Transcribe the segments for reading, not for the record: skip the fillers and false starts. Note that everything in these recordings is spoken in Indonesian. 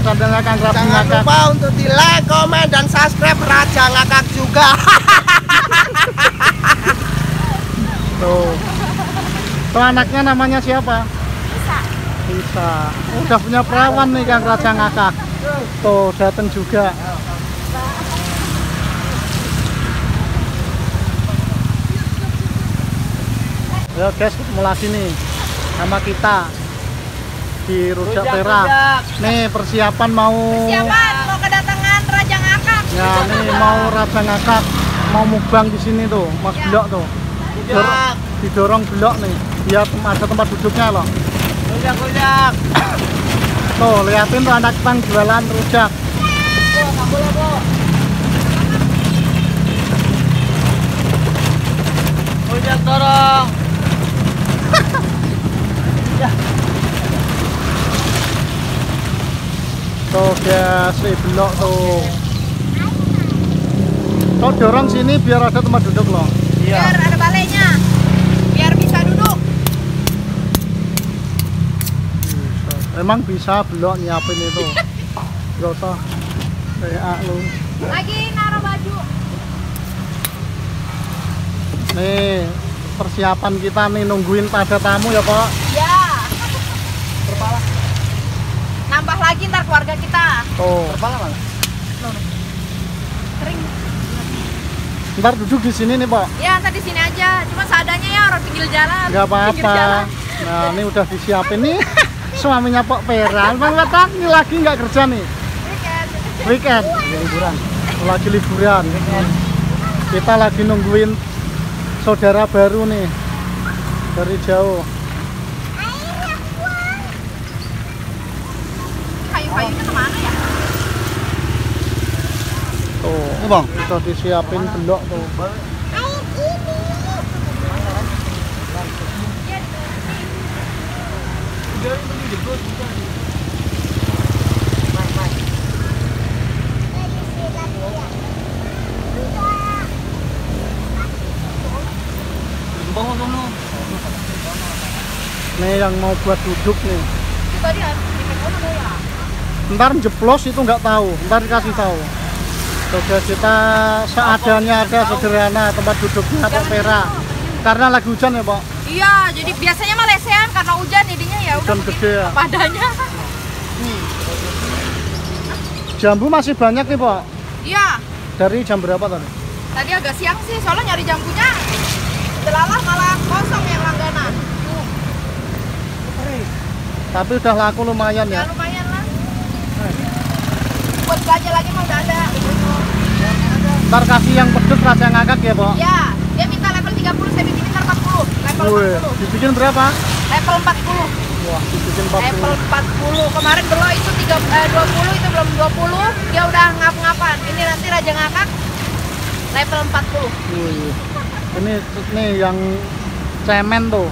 channelnya Kang Raja Jangan Ngakak. lupa untuk di like, komen, dan subscribe Raja Ngakak juga. Tuh. Tuh anaknya namanya siapa? Bisa. Bisa. Udah punya perawan nih Kang Raja Ngakak. Tuh datang juga. Yo guys, ketemu lagi nih sama kita di Rujak Perak. Nih persiapan mau kedatangan Raja Ngakak. ya nih mau Raja Ngakak mau mukbang di sini tuh, Mas Ya. Blok tuh. Didorong Blok nih, biar ada tempat duduknya loh. Rujak. Tuh liatin tuh anak bang jualan rujak. Rujak dorong. Tuh guys, si Blok tuh. Tuh dorong sini biar ada tempat duduk loh. Biar ada balainya. Biar bisa duduk. Emang bisa Blok nyiapin itu. Gak usah kayak lu. Lagi naruh baju. Nih persiapan kita nih nungguin pada tamu ya Pak. Ya. Nambah lagi ntar keluarga kita. Tuh. Kering. Ntar duduk di sini nih Pak. Ya ntar di sini aja. Cuma seadanya ya orang pinggir jalan. Nggak Pinggir apa-apa. jalan. Nah ini udah disiapin nih. Suaminya Pak Pera. Bang Batak ini lagi nggak kerja nih. Weekend. Liburan. Lagi liburan. Kita lagi nungguin saudara baru nih dari jauh. Kayu-kayunya kemana ya? Tuh, ini bang, udah disiapin Blok tuh. Nih yang mau buat duduk nih. Itu tadi ya. Ntar jeplos itu nggak tahu, ntar dikasih tahu. Coba kita seadanya ada sederhana tempat duduknya Pak Pera. Karena lagi hujan ya Pak. Iya, jadi biasanya mah lesehan karena hujan jadinya ya udah Hujan gede ya. padanya. Jambu masih banyak nih Pak. Iya, Dari jam berapa tadi? tadi agak siang sih soalnya nyari jambunya. Delalah malah kosong yang langganan. Tapi udah laku lumayan Ya ya. lumayan lah. Buat belanja lagi mah udah ada. Ntar kasih yang pedes Raja Ngakak ya Pak. Ya, dia minta level 30, saya bikin ntar 40. Level Wih, 40. dibikin berapa? Level 40. Wah, dibikin Level 40. 40. Kemarin belum itu 20, itu belum 20. Dia udah ngap-ngapan. Ini nanti Raja Ngakak level 40. Wih. Ini yang cemen tuh.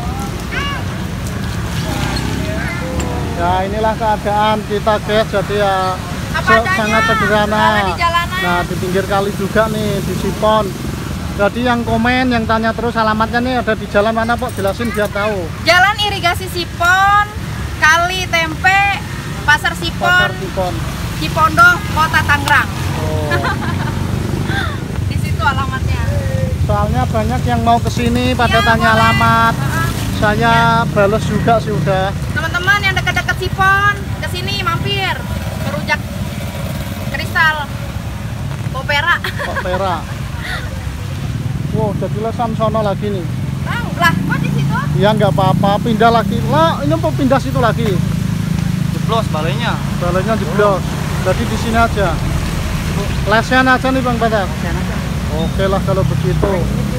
Ya inilah keadaan kita guys, jadi ya Apa adanya, sangat sederhana. jalan di jalanan. Nah di pinggir kali juga nih di Sipon. Jadi yang komen, yang tanya terus alamatnya nih ada di jalan mana Pak, jelasin biar tahu. Jalan Irigasi Sipon, Kali Tempe, Pasar Sipon, Pasar Sipon. Cipondoh, Kota Tangerang. Oh. Di situ alamatnya. Soalnya banyak yang mau kesini pada tanya boleh. alamat. Saya bales juga sih udah. Teman-teman yang dekat-dekat Sipon, kesini mampir ke Rujak Kristal, Popera. Pak Pera. Wow, jadi lesan sono lagi nih. Tahu lah, kok di situ? Ya nggak apa-apa, pindah lagi. Lah, ini mau pindah situ lagi. Jeblos balainya. Balainya jeblos. Jadi di sini aja. Lesehan aja nih Bang Batak. Oke lah kalau begitu.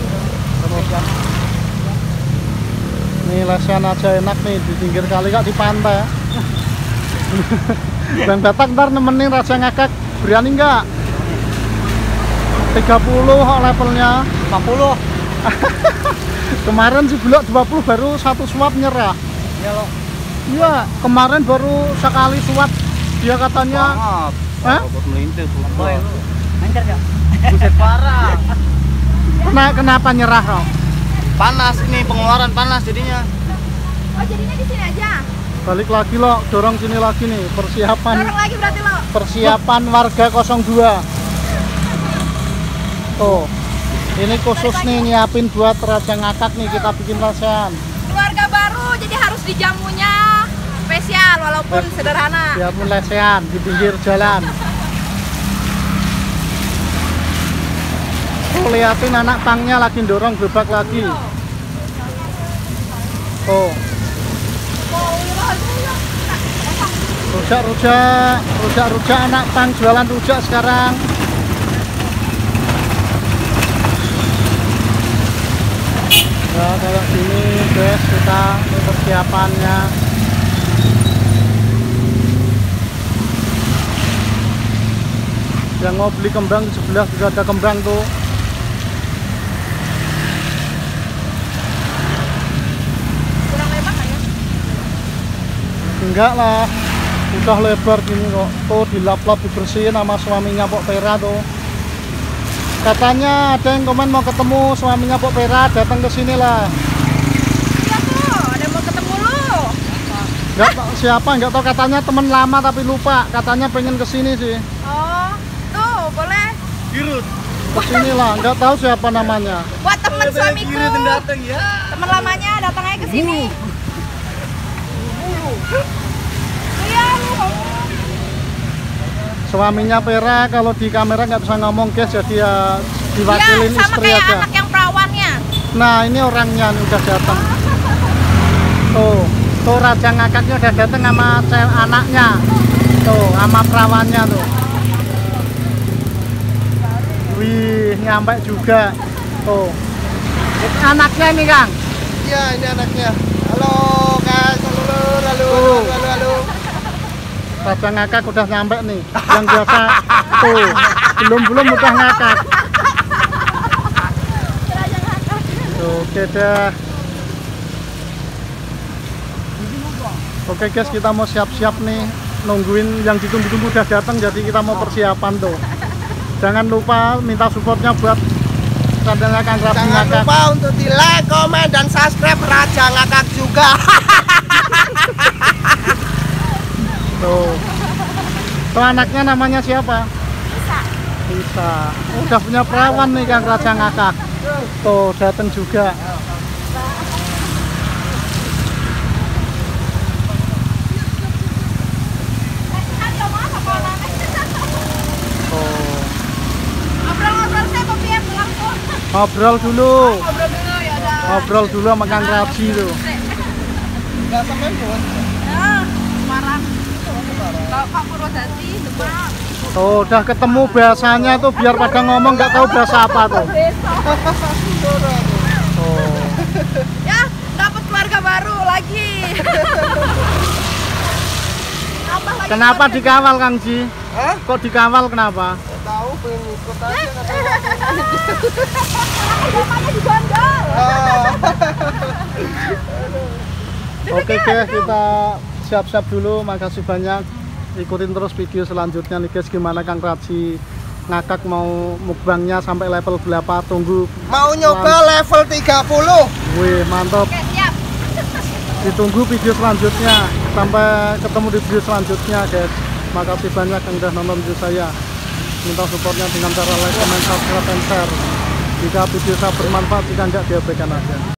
Nih lesehan aja enak nih di pinggir kali kak di pantai. Bang Batak ntar nemenin Raja Ngakak, berani nggak? 30 kok levelnya. 50. Kemarin si Blok 20 baru satu suap nyerah. Ya loh. Iya, kemarin baru sekali suap dia katanya. Banget. Hah? Buat melintir tuh. Lancar ya? Buset parah. Kenapa nyerah kok? Panas ini, pengeluaran panas jadinya. Oh jadinya di sini aja. Balik lagi lo, dorong sini lagi nih, persiapan. Dorong lagi berarti lo. Persiapan warga 02. Tuh. Ini khusus nih nyiapin buat Raja Ngakak nih, kita bikin rasean. Keluarga baru jadi harus dijamunya spesial walaupun sederhana. Biarpun lesehan di pinggir jalan. Tuh liatin anak pangnya lagi dorong gerobak lagi. Oh. Rujak anak pang jualan rujak sekarang. Ya kayak gini guys, kita ini persiapannya. Yang mau beli kembang di sebelah juga ada kembang tuh. Kurang lebar nggak ya? Enggak lah, udah lebar gini kok. Tuh dilap-lap dibersihin sama suaminya Pok Pera tuh. Katanya ada yang komen mau ketemu suaminya Pok Pera, datang ke sini lah. Iya tuh, ada mau ketemu lu. Enggak tahu siapa, enggak tahu, katanya temen lama tapi lupa. Katanya pengen ke sini sih. Oh, tuh boleh. Girut. Ke sini lah, enggak tahu siapa namanya. Buat temen suamiku. Girut yang datang ya. Temen lamanya datang aja ke sini. Iya lu. Suaminya Pera kalau di kamera nggak bisa ngomong guys, jadi ya diwakilin Iya, sama istri kayak aja. anak yang perawannya. Nah ini orangnya nih udah datang. Tuh Raja Ngakaknya udah datang sama anaknya. Tuh sama perawannya tuh. Wih nyampe juga. Tuh anaknya ini Kang. Iya, ini anaknya. Halo guys, halo. Raja Ngakak udah nyampe nih. Yang biasa tuh belum udah ngakak. Oke dah. Oke guys, kita mau siap-siap nih, nungguin yang ditunggu-tunggu udah datang, jadi kita mau persiapan tuh. Jangan lupa minta supportnya buat channelnya Kang Raja Jangan Ngakak. lupa untuk di like, komen, dan subscribe Raja Ngakak juga. Tuh anaknya namanya siapa? Bisa. Udah punya perawan nih Kang Raja Ngakak. Tuh datang juga. Ngobrol dulu. Ngobrol dulu sama Kang Raji tuh. Enggak sampai pun. Semarang. Pak Purwodadi, Demak. Tuh udah ketemu bahasanya tuh, biar pada ngomong nggak tahu bahasa apa tuh. Tuh. Ya, dapat keluarga baru lagi. Kenapa dikawal Kang Ji? Hah? Kok dikawal kenapa? Nggak tahu, pengen ikut aja katanya. Namanya digondol. Oke guys, kita siap-siap dulu. Makasih banyak. Ikutin terus video selanjutnya nih guys, gimana Kang Raji Ngakak mau mukbangnya sampai level berapa. Tunggu. Mau nyoba level 30. Wih mantap. Oke, siap. Ditunggu video selanjutnya. Sampai ketemu di video selanjutnya guys. Makasih banyak yang udah nonton video saya. Minta supportnya dengan cara like, comment, subscribe, dan share. Jika video saya bermanfaat, jika enggak diabaikan aja.